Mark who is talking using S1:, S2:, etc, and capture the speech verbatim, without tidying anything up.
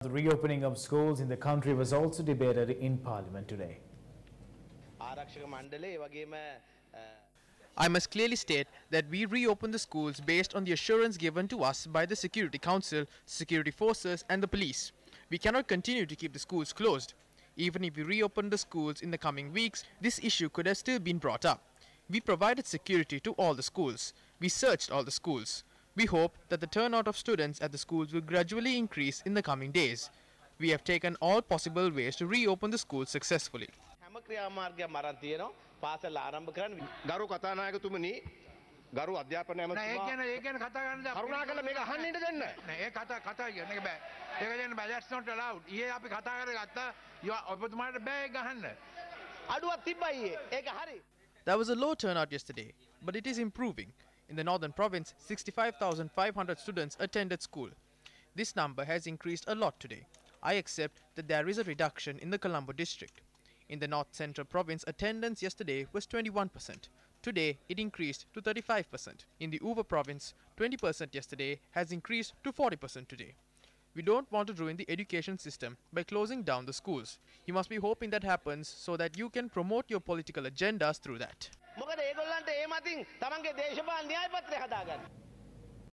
S1: The reopening of schools in the country was also debated in Parliament today.
S2: I must clearly state that we reopen the schools based on the assurance given to us by the Security Council, security forces and the police. We cannot continue to keep the schools closed. Even if we reopen the schools in the coming weeks, this issue could have still been brought up. We provided security to all the schools. We searched all the schools. We hope that the turnout of students at the schools will gradually increase in the coming days. We have taken all possible ways to reopen the schools successfully.
S3: ගරු අධ්‍යාපන ඇමතිතුමා ඒක ගැන කතා කරන්න කරුණාකරලා මේක අහන්න ඉන්න දෙන්න. නෑ ඒ කතා කතා කියන එක බෑ. ඒක දෙන්න බෑ. That's not allowed. ඊයේ අපි කතා කරගත්තා ඔබතුමාට බෑ ඒක අහන්න. අඩුවක් තිබ්බයි ඒක හරි.
S2: There was a low turnout yesterday, but it is improving. In the northern province, sixty-five thousand five hundred students attended school. This number has increased a lot today. I accept that there is a reduction in the Colombo district. In the north central province, attendance yesterday was twenty-one percent. Today, it increased to thirty-five percent. In the Uva province, twenty percent yesterday has increased to forty percent today. We don't want to ruin the education system by closing down the schools. You must be hoping that happens so that you can promote your political agendas through that.